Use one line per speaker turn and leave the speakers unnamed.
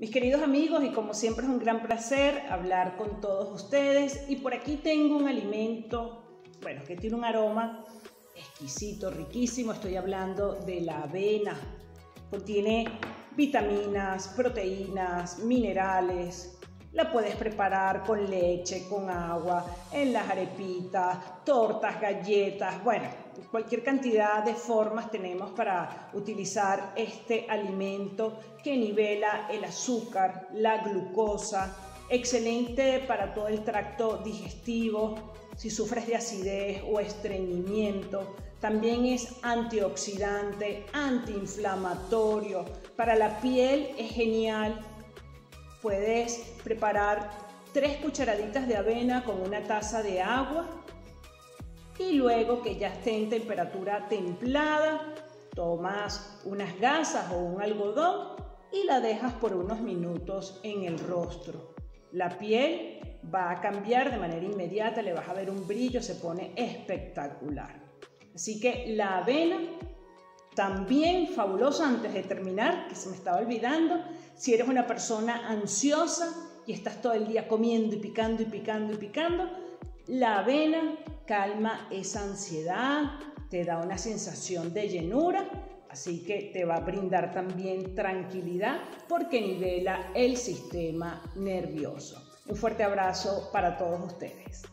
Mis queridos amigos, y como siempre es un gran placer hablar con todos ustedes, y por aquí tengo un alimento, bueno, que tiene un aroma exquisito, riquísimo. Estoy hablando de la avena. Contiene vitaminas, proteínas, minerales. La puedes preparar con leche, con agua, en las arepitas, tortas, galletas, bueno, cualquier cantidad de formas tenemos para utilizar este alimento que nivela el azúcar, la glucosa, excelente para todo el tracto digestivo, si sufres de acidez o estreñimiento. También es antioxidante, antiinflamatorio, para la piel es genial. Puedes preparar 3 cucharaditas de avena con una taza de agua y luego que ya esté en temperatura templada, tomas unas gasas o un algodón y la dejas por unos minutos en el rostro. La piel va a cambiar de manera inmediata, le vas a ver un brillo, se pone espectacular. Así que la avena también fabulosa. Antes de terminar, que se me estaba olvidando, si eres una persona ansiosa y estás todo el día comiendo y picando y picando y picando, la avena calma esa ansiedad, te da una sensación de llenura, así que te va a brindar también tranquilidad porque nivela el sistema nervioso. Un fuerte abrazo para todos ustedes.